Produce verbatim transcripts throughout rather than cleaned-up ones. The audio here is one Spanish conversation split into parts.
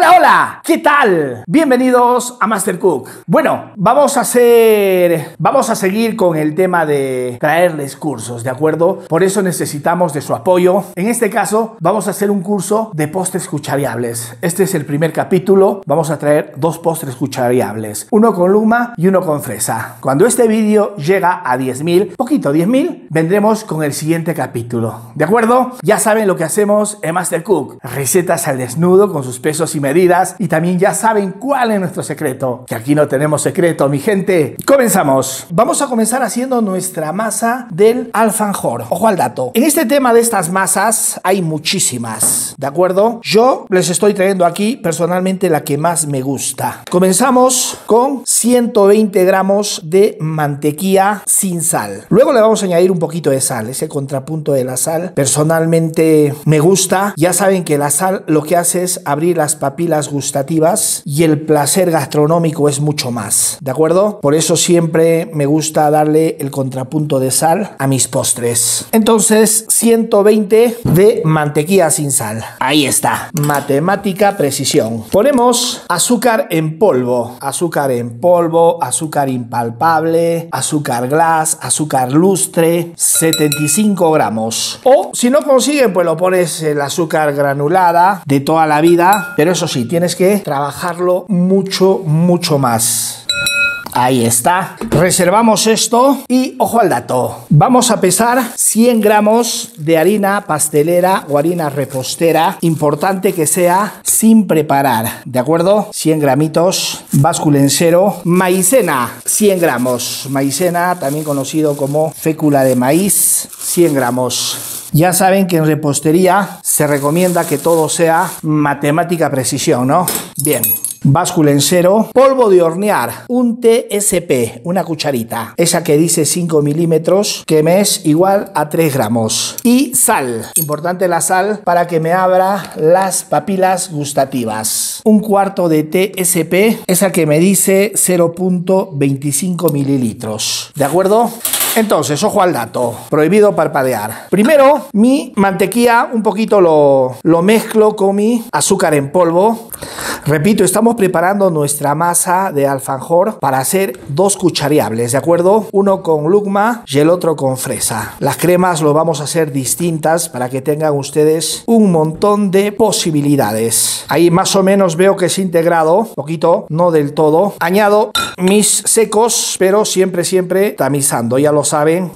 Hola, hola, ¿qué tal? Bienvenidos a Master Cook. Bueno, vamos a hacer, vamos a seguir con el tema de traerles cursos, ¿de acuerdo? Por eso necesitamos de su apoyo. En este caso, vamos a hacer un curso de postres cuchariables. Este es el primer capítulo. Vamos a traer dos postres cuchariables, uno con luma y uno con fresa. Cuando este vídeo llega a diez mil, poquito, diez mil, vendremos con el siguiente capítulo, ¿de acuerdo? Ya saben lo que hacemos en Master Cook. Recetas al desnudo con sus pesos y medidas, y también ya saben cuál es nuestro secreto, que aquí no tenemos secreto, mi gente. Comenzamos. Vamos a comenzar haciendo nuestra masa del alfajor. Ojo al dato. En este tema de estas masas hay muchísimas, ¿de acuerdo? Yo les estoy trayendo aquí personalmente la que más me gusta. Comenzamos con ciento veinte gramos de mantequilla sin sal. Luego le vamos a añadir un poquito de sal, ese contrapunto de la sal. Personalmente me gusta. Ya saben que la sal lo que hace es abrir las papilas gustativas y el placer gastronómico es mucho más, ¿de acuerdo? Por eso siempre me gusta darle el contrapunto de sal a mis postres. Entonces, ciento veinte de mantequilla sin sal. Ahí está. Matemática precisión. Ponemos azúcar en polvo. Azúcar en polvo, azúcar impalpable, azúcar glass, azúcar lustre, setenta y cinco gramos. O si no consiguen, pues lo pones el azúcar granulada de toda la vida. Pero eso sí, tienes que trabajarlo mucho, mucho más. Ahí está. Reservamos esto y ojo al dato. Vamos a pesar cien gramos de harina pastelera o harina repostera. Importante que sea sin preparar, ¿de acuerdo? cien gramitos. Báscula en cero. Maicena, cien gramos. Maicena, también conocido como fécula de maíz, cien gramos. Ya saben que en repostería se recomienda que todo sea matemática precisión, ¿no? Bien. Báscula en cero. Polvo de hornear, un T S P, una cucharita, esa que dice cinco milímetros, que me es igual a tres gramos. Y sal, importante la sal para que me abra las papilas gustativas. Un cuarto de T S P, esa que me dice cero punto veinticinco mililitros. ¿De acuerdo? Entonces, ojo al dato, prohibido parpadear. Primero, mi mantequilla un poquito lo, lo mezclo con mi azúcar en polvo. Repito, estamos preparando nuestra masa de alfajor para hacer dos cuchariables, ¿de acuerdo? Uno con luma y el otro con fresa. Las cremas lo vamos a hacer distintas para que tengan ustedes un montón de posibilidades. Ahí más o menos veo que es integrado, poquito, no del todo. Añado mis secos, pero siempre, siempre tamizando, ya lo saben.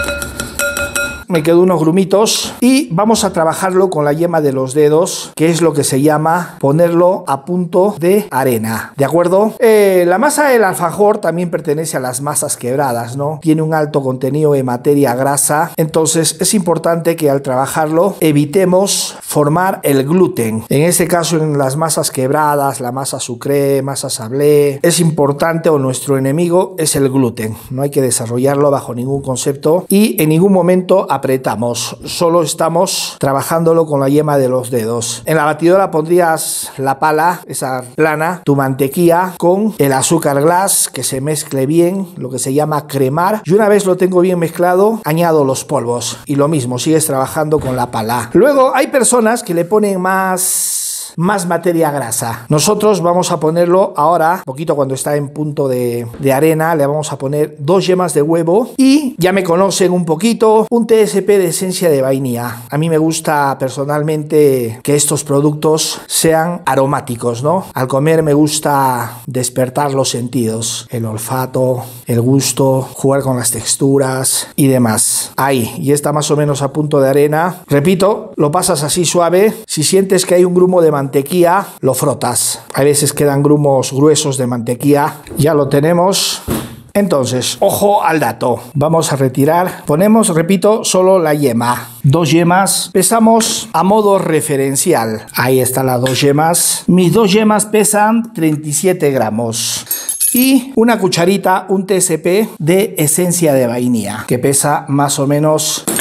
Me quedo unos grumitos y vamos a trabajarlo con la yema de los dedos, que es lo que se llama ponerlo a punto de arena, ¿de acuerdo? Eh, la masa del alfajor también pertenece a las masas quebradas, ¿no? Tiene un alto contenido de materia grasa, entonces es importante que al trabajarlo evitemos formar el gluten. En este caso, en las masas quebradas, la masa sucré, masa sablé, es importante, o nuestro enemigo es el gluten. No hay que desarrollarlo bajo ningún concepto y en ningún momento apretamos, solo estamos trabajándolo con la yema de los dedos. En la batidora pondrías la pala, esa plana, tu mantequilla con el azúcar glass, que se mezcle bien, lo que se llama cremar, y una vez lo tengo bien mezclado, añado los polvos y lo mismo, sigues trabajando con la pala. Luego hay personas que le ponen más más materia grasa. Nosotros vamos a ponerlo ahora, poquito cuando está en punto de, de arena, le vamos a poner dos yemas de huevo y ya me conocen un poquito, un T S P de esencia de vainilla. A mí me gusta personalmente que estos productos sean aromáticos, ¿no? Al comer me gusta despertar los sentidos, el olfato, el gusto, jugar con las texturas y demás. Ahí, y está más o menos a punto de arena. Repito, lo pasas así suave. Si sientes que hay un grumo de mantequilla, mantequilla, lo frotas. A veces quedan grumos gruesos de mantequilla. Ya lo tenemos. Entonces, ojo al dato. Vamos a retirar. Ponemos, repito, solo la yema. Dos yemas. Pesamos a modo referencial. Ahí están las dos yemas. Mis dos yemas pesan treinta y siete gramos. Y una cucharita, un T S P de esencia de vainilla, que pesa más o menos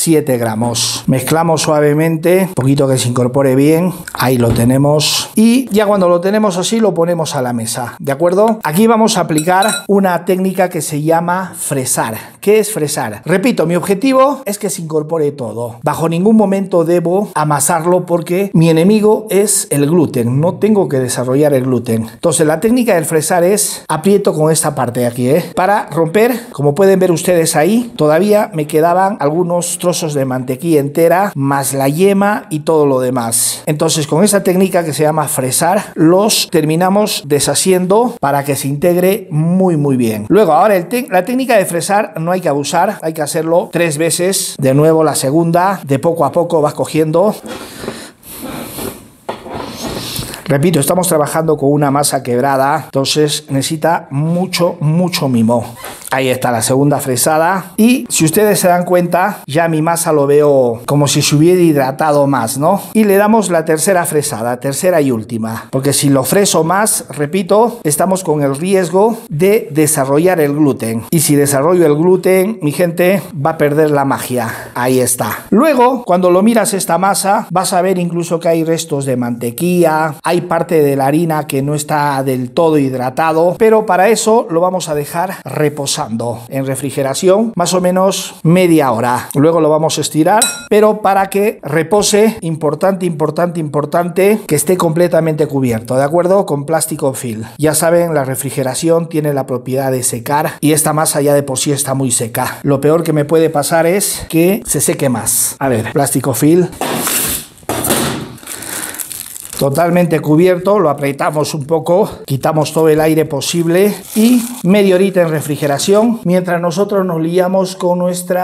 siete gramos. Mezclamos suavemente, un poquito que se incorpore bien. Ahí lo tenemos. Y ya cuando lo tenemos así, lo ponemos a la mesa. ¿De acuerdo? Aquí vamos a aplicar una técnica que se llama fresar. ¿Qué es fresar? Repito, mi objetivo es que se incorpore todo. Bajo ningún momento debo amasarlo porque mi enemigo es el gluten. No tengo que desarrollar el gluten. Entonces, la técnica del fresar es aprieto con esta parte de aquí, ¿eh? Para romper, como pueden ver ustedes ahí, todavía me quedaban algunos trozos de mantequilla entera, más la yema y todo lo demás. Entonces, con esa técnica que se llama fresar, los terminamos deshaciendo para que se integre muy, muy bien. Luego, ahora el la técnica de fresar no hay que abusar, hay que hacerlo tres veces. De nuevo la segunda, de poco a poco vas cogiendo. Repito, estamos trabajando con una masa quebrada, entonces necesita mucho, mucho mimo. Ahí está la segunda fresada. Y si ustedes se dan cuenta, ya mi masa lo veo como si se hubiera hidratado más, ¿no? Y le damos la tercera fresada, tercera y última. Porque si lo freso más, repito, estamos con el riesgo de desarrollar el gluten. Y si desarrollo el gluten, mi gente, va a perder la magia. Ahí está. Luego, cuando lo miras esta masa, vas a ver incluso que hay restos de mantequilla, hay parte de la harina que no está del todo hidratado, pero para eso lo vamos a dejar reposar en refrigeración más o menos media hora. Luego lo vamos a estirar, pero para que repose, importante, importante, importante, que esté completamente cubierto, ¿de acuerdo? Con plástico film. Ya saben, la refrigeración tiene la propiedad de secar y esta masa ya de por sí está muy seca. Lo peor que me puede pasar es que se seque más. A ver, plástico film. Totalmente cubierto, lo apretamos un poco, quitamos todo el aire posible y media horita en refrigeración mientras nosotros nos liamos con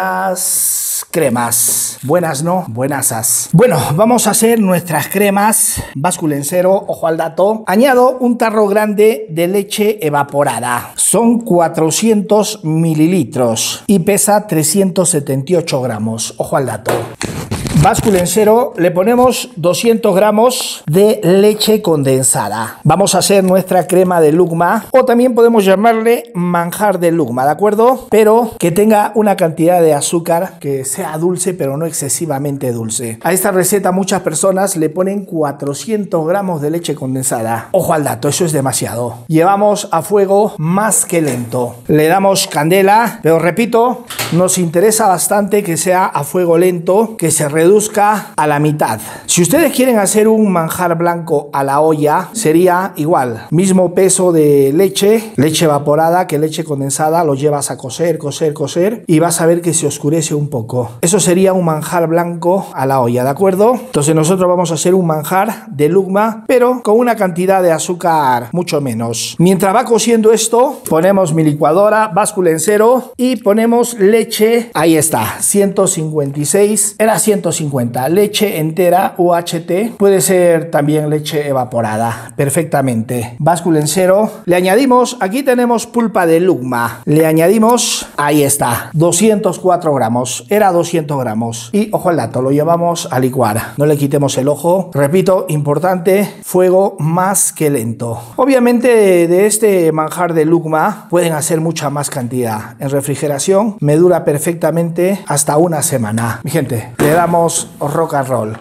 nuestras cremas. Buenas, ¿no? Buenasas. Bueno, vamos a hacer nuestras cremas. Báscula en cero, ojo al dato. Añado un tarro grande de leche evaporada. Son cuatrocientos mililitros y pesa trescientos setenta y ocho gramos. Ojo al dato. Báscula en cero, le ponemos doscientos gramos de leche condensada. Vamos a hacer nuestra crema de lugma, o también podemos llamarle manjar de lugma, ¿de acuerdo? Pero que tenga una cantidad de azúcar que sea dulce, pero no excesivamente dulce. A esta receta muchas personas le ponen cuatrocientos gramos de leche condensada. Ojo al dato, eso es demasiado. Llevamos a fuego más que lento. Le damos candela, pero repito, nos interesa bastante que sea a fuego lento, que se reduzca a la mitad. Si ustedes quieren hacer un manjar blanco a la olla, sería igual, mismo peso de leche, leche evaporada que leche condensada, lo llevas a cocer, cocer, cocer y vas a ver que se oscurece un poco. Eso sería un manjar blanco a la olla, ¿de acuerdo? Entonces nosotros vamos a hacer un manjar de lugma, pero con una cantidad de azúcar mucho menos. Mientras va cociendo esto, ponemos mi licuadora, báscula en cero y ponemos leche, ahí está, ciento cincuenta y seis, era ciento cincuenta, leche entera U H T, puede ser también leche evaporada, perfectamente. Báscula en cero, le añadimos, aquí tenemos pulpa de lugma, le añadimos, ahí está, doscientos cuatro gramos, era doscientos gramos y ojo al dato, lo llevamos a licuar, no le quitemos el ojo, repito, importante, fuego más que lento. Obviamente de este manjar de lugma pueden hacer mucha más cantidad, en refrigeración me dura perfectamente hasta una semana. Mi gente, le damos rock and roll.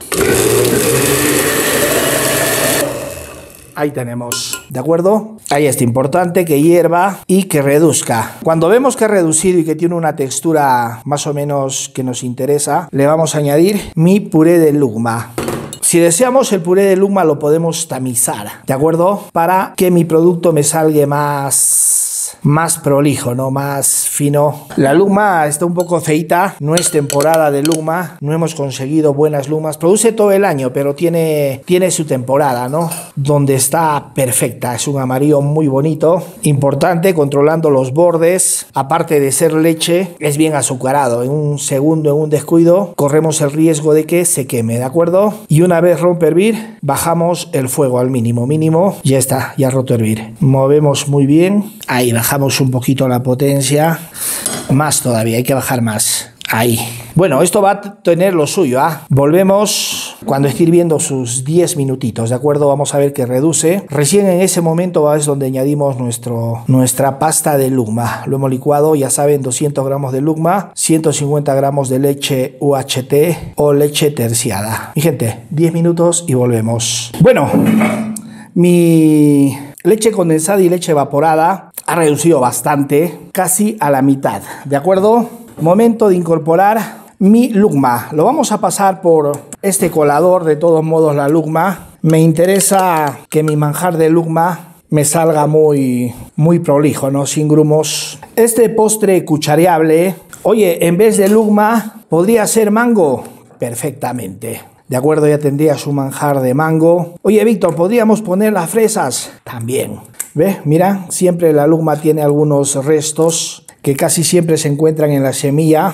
Ahí tenemos, ¿de acuerdo? Ahí está, importante que hierva y que reduzca. Cuando vemos que ha reducido y que tiene una textura más o menos que nos interesa, le vamos a añadir mi puré de lugma. Si deseamos el puré de lugma lo podemos tamizar, ¿de acuerdo? Para que mi producto me salga más... más prolijo, ¿no? Más fino. La lugma está un poco feita, no es temporada de lugma, no hemos conseguido buenas lugmas, produce todo el año, pero tiene, tiene su temporada, ¿no? Donde está perfecta, es un amarillo muy bonito, importante, controlando los bordes, aparte de ser leche, es bien azucarado, en un segundo, en un descuido, corremos el riesgo de que se queme, ¿de acuerdo? Y una vez rompe hervir, bajamos el fuego al mínimo, mínimo, ya está, ya roto hervir, movemos muy bien, ahí bajamos un poquito la potencia, más todavía, hay que bajar más. Ahí. Bueno, esto va a tener lo suyo, ¿ah? ¿eh? Volvemos cuando esté hirviendo sus diez minutitos, ¿de acuerdo? Vamos a ver que reduce. Recién en ese momento es donde añadimos nuestro, nuestra pasta de lugma. Lo hemos licuado, ya saben, doscientos gramos de lugma, ciento cincuenta gramos de leche U H T o leche terciada. Mi gente, diez minutos y volvemos. Bueno, mi leche condensada y leche evaporada ha reducido bastante, casi a la mitad, ¿de acuerdo? Momento de incorporar mi lugma. Lo vamos a pasar por este colador, de todos modos la lugma. Me interesa que mi manjar de lugma me salga muy, muy prolijo, ¿no? Sin grumos. Este postre cuchareable, oye, en vez de lugma, ¿podría ser mango? Perfectamente. De acuerdo, ya tendría su manjar de mango. Oye, Víctor, ¿podríamos poner las fresas? También. ¿Ves? Mira, siempre la lugma tiene algunos restos que casi siempre se encuentran en la semilla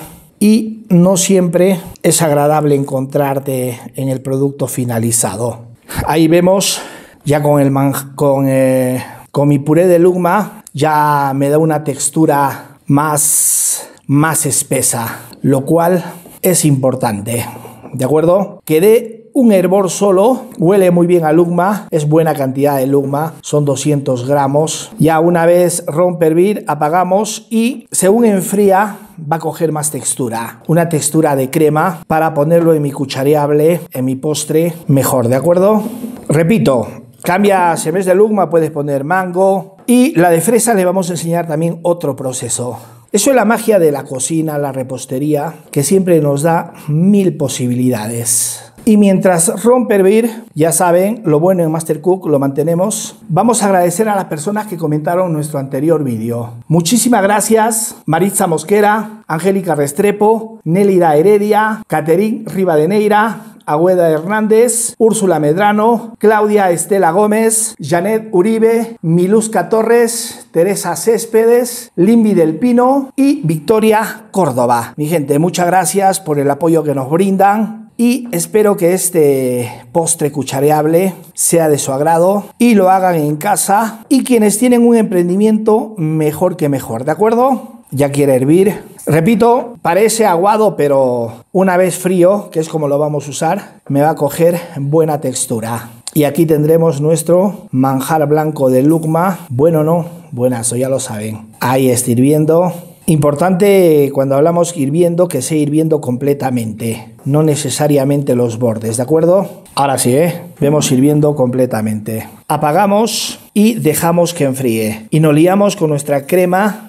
y no siempre es agradable encontrarte en el producto finalizado. Ahí vemos, ya con, el man con, eh, con mi puré de lugma, ya me da una textura más, más espesa, lo cual es importante. ¿De acuerdo? Quedé un hervor solo, huele muy bien a lugma, es buena cantidad de lugma, son doscientos gramos. Ya una vez rompe hervir, apagamos y según enfría va a coger más textura, una textura de crema para ponerlo en mi cuchareable, en mi postre mejor, ¿de acuerdo? Repito, cambia, si en vez de lugma puedes poner mango y la de fresa le vamos a enseñar también otro proceso. Eso es la magia de la cocina, la repostería, que siempre nos da mil posibilidades. Y mientras rompe hervir, ya saben, lo bueno en Mastercook lo mantenemos. Vamos a agradecer a las personas que comentaron nuestro anterior vídeo. Muchísimas gracias, Maritza Mosquera, Angélica Restrepo, Nélida Heredia, Caterín Rivadeneira, Agüeda Hernández, Úrsula Medrano, Claudia Estela Gómez, Janet Uribe, Miluska Torres, Teresa Céspedes, Limbi del Pino y Victoria Córdoba. Mi gente, muchas gracias por el apoyo que nos brindan y espero que este postre cuchareable sea de su agrado y lo hagan en casa, y quienes tienen un emprendimiento, mejor que mejor, ¿de acuerdo? Ya quiere hervir. Repito, parece aguado, pero una vez frío, que es como lo vamos a usar, me va a coger buena textura. Y aquí tendremos nuestro manjar blanco de lugma. Bueno, no, buenazo, ya lo saben. Ahí está hirviendo. Importante cuando hablamos hirviendo, que sea hirviendo completamente, no necesariamente los bordes, ¿de acuerdo? Ahora sí, ¿eh? Vemos hirviendo completamente. Apagamos y dejamos que enfríe. Y nos liamos con nuestra crema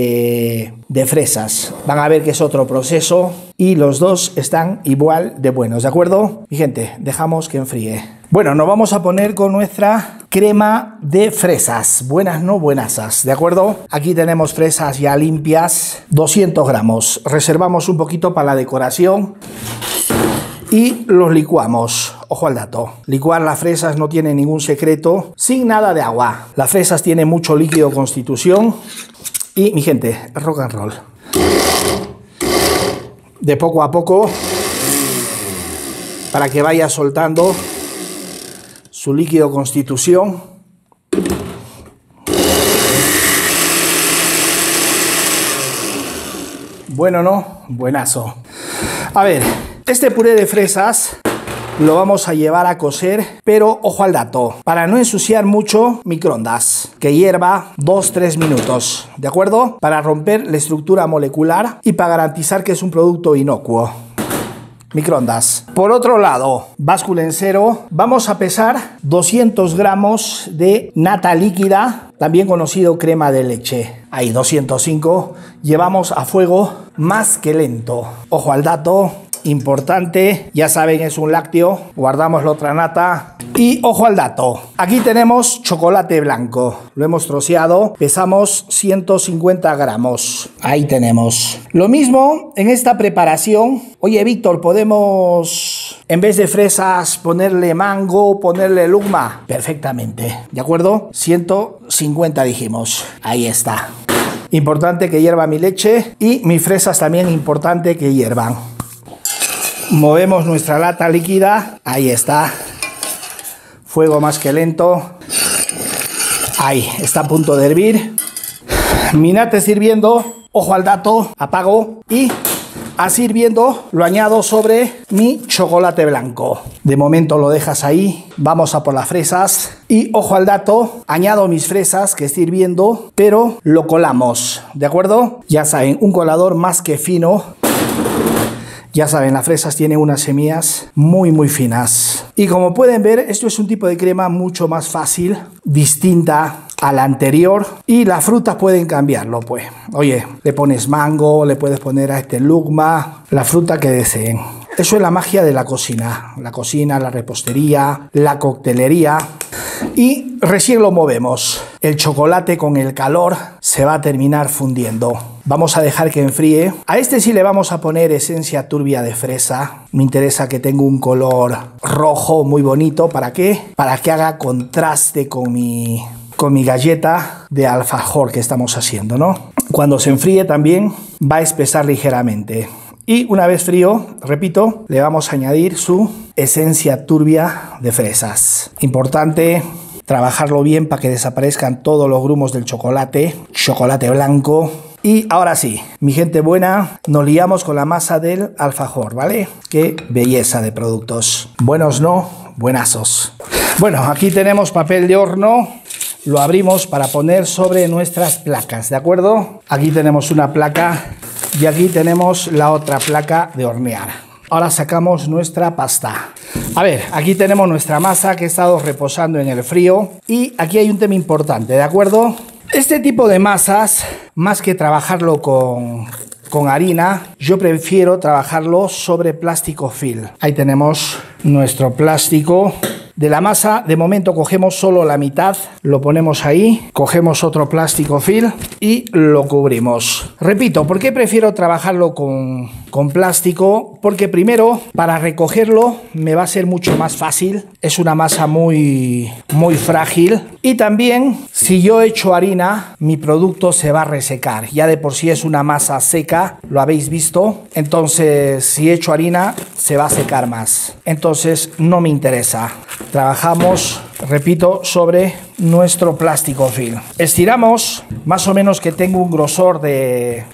de, de fresas. Van a ver que es otro proceso y los dos están igual de buenos, ¿de acuerdo? Mi gente, dejamos que enfríe. Bueno, nos vamos a poner con nuestra crema de fresas. Buenas, no buenasas, ¿de acuerdo? Aquí tenemos fresas ya limpias, doscientos gramos. Reservamos un poquito para la decoración y los licuamos. Ojo al dato, licuar las fresas no tiene ningún secreto, sin nada de agua. Las fresas tienen mucho líquido constitución y, mi gente, rock and roll. De poco a poco, para que vaya soltando su líquido constitución. Bueno, ¿no? Buenazo. A ver, este puré de fresas lo vamos a llevar a cocer, pero ojo al dato, para no ensuciar mucho, microondas, que hierva dos a tres minutos, ¿de acuerdo? Para romper la estructura molecular y para garantizar que es un producto inocuo. Microondas. Por otro lado, báscula en cero, vamos a pesar doscientos gramos de nata líquida, también conocido crema de leche. Ahí, doscientos cinco. Llevamos a fuego más que lento. Ojo al dato, importante, ya saben, es un lácteo. Guardamos la otra nata. Y ojo al dato, aquí tenemos chocolate blanco, lo hemos troceado, pesamos ciento cincuenta gramos, ahí tenemos. Lo mismo en esta preparación. Oye, Víctor, ¿podemos en vez de fresas ponerle mango, ponerle lugma? Perfectamente, ¿de acuerdo? ciento cincuenta dijimos, ahí está. Importante que hierva mi leche y mis fresas también importante que hiervan. Movemos nuestra lata líquida, ahí está. Fuego más que lento. Ahí, está a punto de hervir. Mi nata está hirviendo. Ojo al dato. Apago y Así hirviendo, lo añado sobre mi chocolate blanco. De momento lo dejas ahí. Vamos a por las fresas. Y ojo al dato, añado mis fresas que estoy hirviendo, pero lo colamos, ¿de acuerdo? Ya saben, un colador más que fino. Ya saben, las fresas tienen unas semillas muy muy finas. Y como pueden ver, esto es un tipo de crema mucho más fácil, distinta a la anterior. Y las frutas pueden cambiarlo, pues. Oye, le pones mango, le puedes poner a este lugma, la fruta que deseen. Eso es la magia de la cocina. La cocina, la repostería, la coctelería. Y recién lo movemos. El chocolate con el calor se va a terminar fundiendo. Vamos a dejar que enfríe. A este sí le vamos a poner esencia turbia de fresa. Me interesa que tenga un color rojo muy bonito. ¿Para qué? Para que haga contraste con mi, con mi galleta de alfajor que estamos haciendo, ¿no? Cuando se enfríe también va a espesar ligeramente. Y una vez frío, repito, le vamos a añadir su esencia turbia de fresas. Importante trabajarlo bien para que desaparezcan todos los grumos del chocolate, chocolate blanco. Y ahora sí, mi gente buena, nos liamos con la masa del alfajor, ¿vale? Qué belleza de productos. Buenos no, buenazos. Bueno, aquí tenemos papel de horno. Lo abrimos para poner sobre nuestras placas, ¿de acuerdo? Aquí tenemos una placa y aquí tenemos la otra placa de hornear. Ahora sacamos nuestra pasta. A ver, aquí tenemos nuestra masa que ha estado reposando en el frío. Y aquí hay un tema importante, ¿de acuerdo? Este tipo de masas, más que trabajarlo con, con harina, yo prefiero trabajarlo sobre plástico film. Ahí tenemos nuestro plástico. De la masa, de momento cogemos solo la mitad, lo ponemos ahí, cogemos otro plástico film y lo cubrimos. Repito, ¿por qué prefiero trabajarlo con, con plástico? Porque primero, para recogerlo me va a ser mucho más fácil. Es una masa muy, muy frágil. Y también, si yo echo harina, mi producto se va a resecar. Ya de por sí es una masa seca, lo habéis visto. Entonces, si echo harina, se va a secar más. Entonces, no me interesa. Trabajamos, repito, sobre nuestro plástico film. Estiramos, más o menos que tengo un grosor de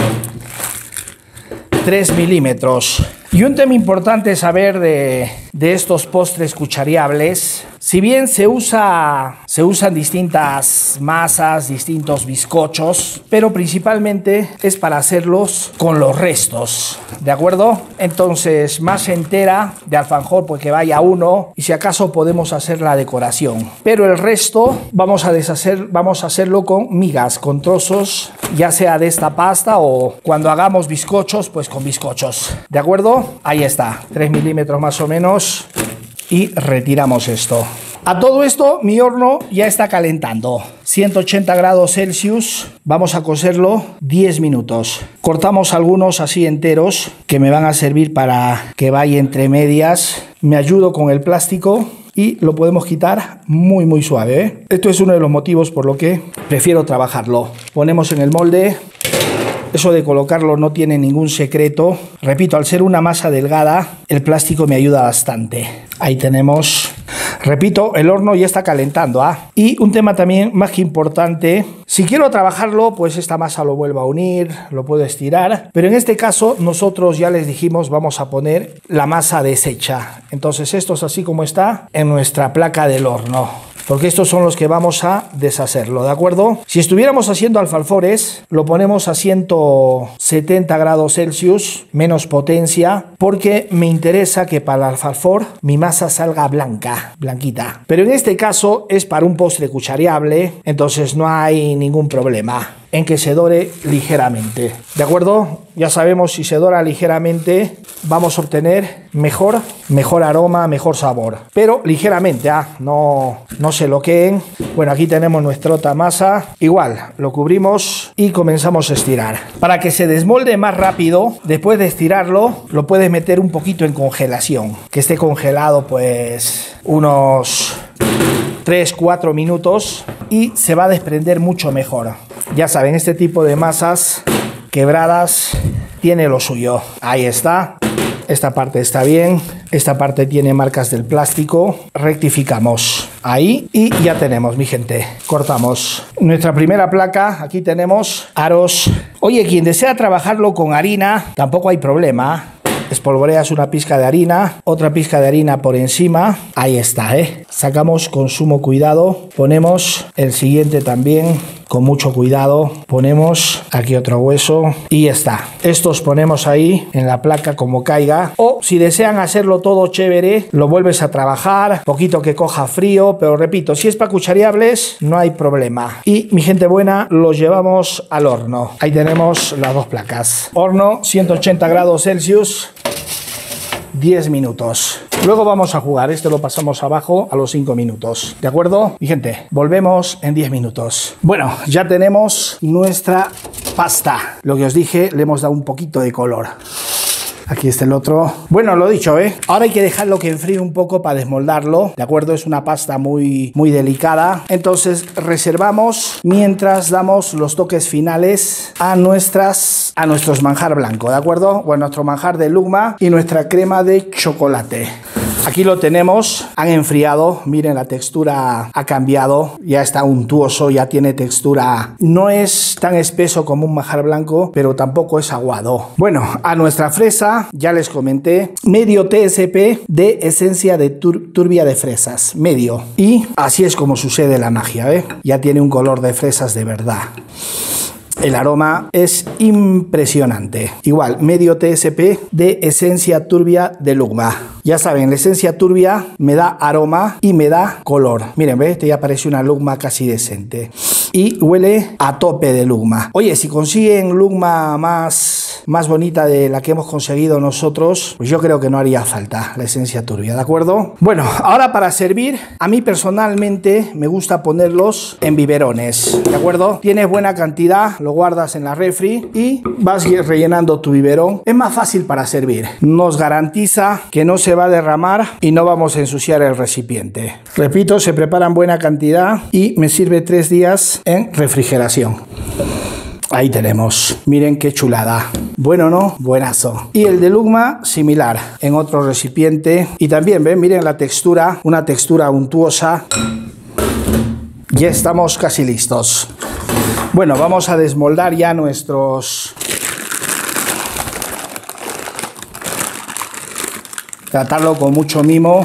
tres milímetros. Y un tema importante saber de, de estos postres cuchareables. Si bien se, usa, se usan distintas masas, distintos bizcochos, pero principalmente es para hacerlos con los restos, ¿de acuerdo? Entonces, masa entera de alfajor, pues que vaya uno, y si acaso podemos hacer la decoración. Pero el resto vamos a deshacer, vamos a hacerlo con migas, con trozos, ya sea de esta pasta o cuando hagamos bizcochos, pues con bizcochos, ¿de acuerdo? Ahí está, tres milímetros más o menos. Y retiramos esto. A todo esto mi horno ya está calentando. ciento ochenta grados Celsius. Vamos a cocerlo diez minutos. Cortamos algunos así enteros que me van a servir para que vaya entre medias. Me ayudo con el plástico y lo podemos quitar muy muy suave, ¿eh? Esto es uno de los motivos por lo que prefiero trabajarlo. Ponemos en el molde. Eso de colocarlo no tiene ningún secreto. Repito, al ser una masa delgada, el plástico me ayuda bastante. Ahí tenemos. Repito, el horno ya está calentando, ¿ah? Y un tema también más que importante. Si quiero trabajarlo, pues esta masa lo vuelvo a unir, lo puedo estirar. Pero en este caso, nosotros ya les dijimos, vamos a poner la masa deshecha. Entonces, esto es así como está en nuestra placa del horno. Porque estos son los que vamos a deshacerlo, ¿de acuerdo? Si estuviéramos haciendo alfalfores, lo ponemos a ciento setenta grados Celsius, menos potencia, porque me interesa que para el alfalfor mi masa salga blanca, blanquita. Pero en este caso es para un postre cuchareable, entonces no hay ningún problema en que se dore ligeramente, ¿de acuerdo? Ya sabemos, si se dora ligeramente vamos a obtener mejor, mejor aroma, mejor sabor, pero ligeramente, ¿ah? no, no se loqueen. Bueno, aquí tenemos nuestra otra masa, igual, lo cubrimos y comenzamos a estirar. Para que se desmolde más rápido, después de estirarlo, lo puedes meter un poquito en congelación, que esté congelado pues unos tres cuatro minutos y se va a desprender mucho mejor. Ya saben, este tipo de masas quebradas tiene lo suyo. Ahí está. Esta parte está bien. Esta parte tiene marcas del plástico. Rectificamos. Ahí, y ya tenemos, mi gente. Cortamos nuestra primera placa. Aquí tenemos aros. Oye, quien desea trabajarlo con harina, tampoco hay problema. Espolvoreas una pizca de harina, otra pizca de harina por encima. Ahí está, ¿eh? Sacamos con sumo cuidado. Ponemos el siguiente también con mucho cuidado. Ponemos aquí otro hueso y ya está. Estos ponemos ahí en la placa como caiga. O si desean hacerlo todo chévere, lo vuelves a trabajar. Poquito que coja frío, pero repito, si es para cuchareables, no hay problema. Y mi gente buena, los llevamos al horno. Ahí tenemos las dos placas. Horno ciento ochenta grados Celsius. diez minutos. Luego vamos a jugar. Este lo pasamos abajo a los cinco minutos. ¿De acuerdo? Mi gente, volvemos en diez minutos. Bueno, ya tenemos nuestra pasta. Lo que os dije, le hemos dado un poquito de color. Aquí está el otro. Bueno, lo dicho, ¿eh? Ahora hay que dejarlo que enfríe un poco para desmoldarlo. ¿De acuerdo? Es una pasta muy, muy delicada. Entonces, reservamos mientras damos los toques finales a, nuestras, a nuestros manjar blanco. ¿De acuerdo? Bueno, nuestro manjar de lugma y nuestra crema de chocolate. Aquí lo tenemos, han enfriado, miren la textura ha cambiado, ya está untuoso, ya tiene textura, no es tan espeso como un manjar blanco, pero tampoco es aguado. Bueno, a nuestra fresa, ya les comenté, medio T S P de esencia de tur turbia de fresas, medio. Y así es como sucede la magia, ¿eh? Ya tiene un color de fresas de verdad. El aroma es impresionante. Igual, medio T S P de esencia turbia de lugma. Ya saben, la esencia turbia me da aroma y me da color. Miren, ¿ves? Este ya parece una lugma casi decente. Y huele a tope de lugma. Oye, si consiguen lugma más, más bonita de la que hemos conseguido nosotros, pues yo creo que no haría falta la esencia turbia, ¿de acuerdo? Bueno, ahora para servir, a mí personalmente me gusta ponerlos en biberones, ¿de acuerdo? Tienes buena cantidad, lo guardas en la refri y vas rellenando tu biberón. Es más fácil para servir. Nos garantiza que no se va a derramar y no vamos a ensuciar el recipiente. Repito, se preparan buena cantidad y me sirve tres días en refrigeración. Ahí tenemos, miren qué chulada. Bueno, ¿no? Buenazo. Y el de lugma, similar, en otro recipiente. Y también, ven, miren la textura, una textura untuosa. Ya estamos casi listos. Bueno, vamos a desmoldar ya nuestros... Tratarlo con mucho mimo.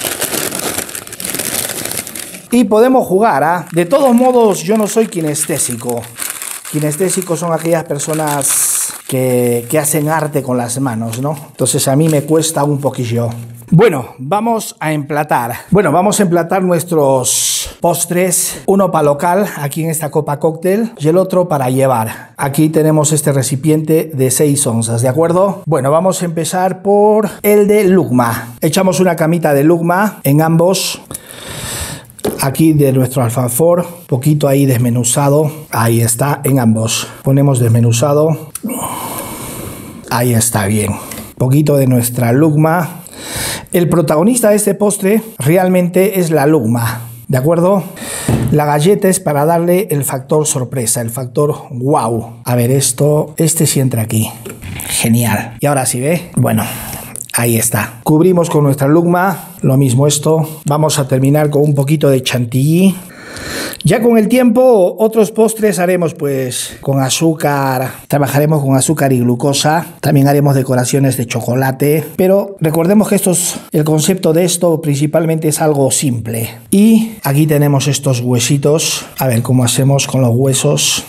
Y podemos jugar, ¿ah? ¿eh? De todos modos, yo no soy kinestésico. Kinestésicos son aquellas personas que, que hacen arte con las manos, ¿no? Entonces a mí me cuesta un poquillo. Bueno, vamos a emplatar. Bueno, vamos a emplatar nuestros postres. Uno para local, aquí en esta copa cóctel, y el otro para llevar. Aquí tenemos este recipiente de seis onzas, ¿de acuerdo? Bueno, vamos a empezar por el de lugma. Echamos una camita de lugma en ambos. Aquí de nuestro alfafor, poquito ahí desmenuzado. Ahí está, en ambos. Ponemos desmenuzado. Ahí está bien. Poquito de nuestra lugma. El protagonista de este postre realmente es la lugma, ¿de acuerdo? La galleta es para darle el factor sorpresa, el factor wow. A ver, esto, este sí entra aquí. Genial. Y ahora sí, ¿ve? Bueno, ahí está. Cubrimos con nuestra lugma, lo mismo esto. Vamos a terminar con un poquito de chantilly. Ya con el tiempo, otros postres haremos pues con azúcar, trabajaremos con azúcar y glucosa, también haremos decoraciones de chocolate, pero recordemos que estos, el concepto de esto principalmente es algo simple. Y aquí tenemos estos huesitos, a ver cómo hacemos con los huesos.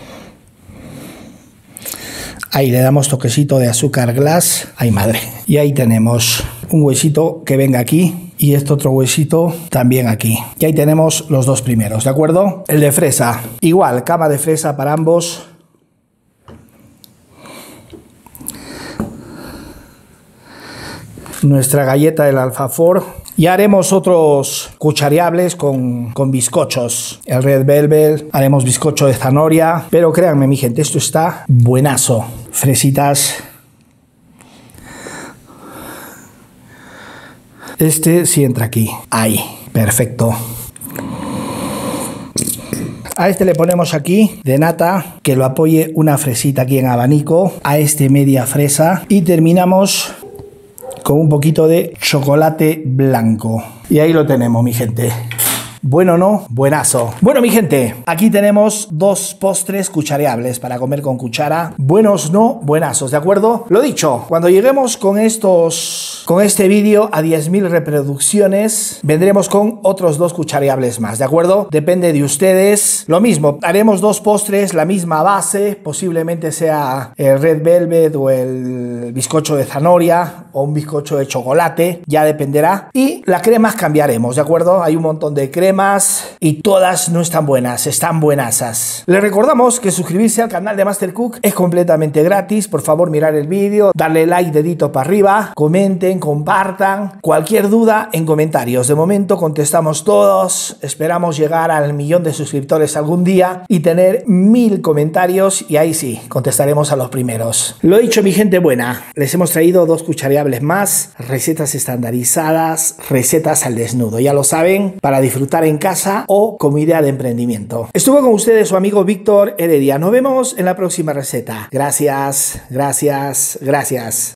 Ahí le damos toquecito de azúcar glass, ay madre, y ahí tenemos un huesito que venga aquí. Y este otro huesito también aquí. Y ahí tenemos los dos primeros, ¿de acuerdo? El de fresa. Igual, cama de fresa para ambos. Nuestra galleta del alfafor. Y haremos otros cuchareables con, con bizcochos. El Red Velvet. Haremos bizcocho de zanahoria. Pero créanme, mi gente, esto está buenazo. Fresitas. Este sí entra aquí. Ahí. Perfecto. A este le ponemos aquí de nata, que lo apoye una fresita aquí en abanico. A este media fresa. Y terminamos con un poquito de chocolate blanco. Y ahí lo tenemos, mi gente. Bueno, ¿no? Buenazo. Bueno, mi gente, aquí tenemos dos postres cuchareables para comer con cuchara. Buenos, no, buenazos, ¿de acuerdo? Lo dicho, cuando lleguemos con estos, con este vídeo a diez mil reproducciones, vendremos con otros dos cuchareables más, ¿de acuerdo? Depende de ustedes. Lo mismo, haremos dos postres, la misma base, posiblemente sea el Red Velvet o el bizcocho de zanahoria o un bizcocho de chocolate, ya dependerá. Y las cremas cambiaremos, ¿de acuerdo? Hay un montón de cremas y todas no están buenas, están buenasas. Les recordamos que suscribirse al canal de Master Cook es completamente gratis. Por favor, mirar el vídeo, darle like, dedito para arriba, comenten, compartan. Cualquier duda en comentarios. De momento contestamos todos. Esperamos llegar al millón de suscriptores algún día y tener mil comentarios y ahí sí, contestaremos a los primeros. Lo dicho, mi gente buena, les hemos traído dos cuchareables más, recetas estandarizadas, recetas al desnudo, ya lo saben, para disfrutar en casa o como idea de emprendimiento. Estuvo con ustedes su amigo Víctor Heredia. Nos vemos en la próxima receta. Gracias, gracias, gracias.